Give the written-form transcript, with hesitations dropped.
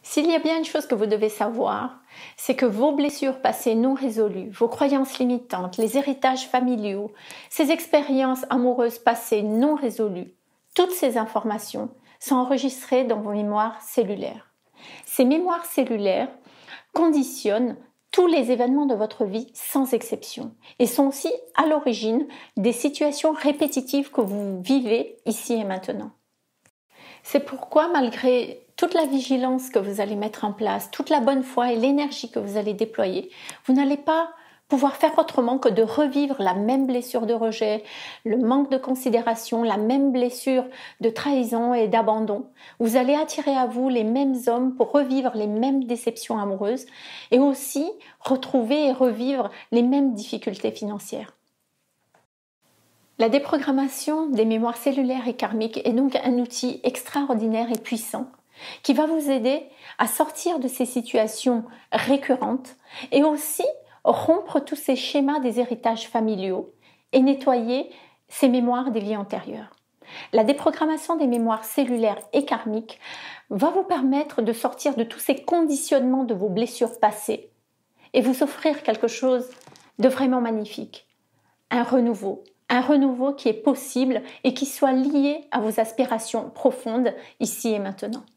S'il y a bien une chose que vous devez savoir, c'est que vos blessures passées non résolues, vos croyances limitantes, les héritages familiaux, ces expériences amoureuses passées non résolues, toutes ces informations sont enregistrées dans vos mémoires cellulaires. Ces mémoires cellulaires conditionnent tous les événements de votre vie sans exception et sont aussi à l'origine des situations répétitives que vous vivez ici et maintenant. C'est pourquoi, malgré toute la vigilance que vous allez mettre en place, toute la bonne foi et l'énergie que vous allez déployer, vous n'allez pas pouvoir faire autrement que de revivre la même blessure de rejet, le manque de considération, la même blessure de trahison et d'abandon. Vous allez attirer à vous les mêmes hommes pour revivre les mêmes déceptions amoureuses et aussi retrouver et revivre les mêmes difficultés financières. La déprogrammation des mémoires cellulaires et karmiques est donc un outil extraordinaire et puissant qui va vous aider à sortir de ces situations récurrentes et aussi rompre tous ces schémas des héritages familiaux et nettoyer ces mémoires des vies antérieures. La déprogrammation des mémoires cellulaires et karmiques va vous permettre de sortir de tous ces conditionnements de vos blessures passées et vous offrir quelque chose de vraiment magnifique, un renouveau qui est possible et qui soit lié à vos aspirations profondes ici et maintenant.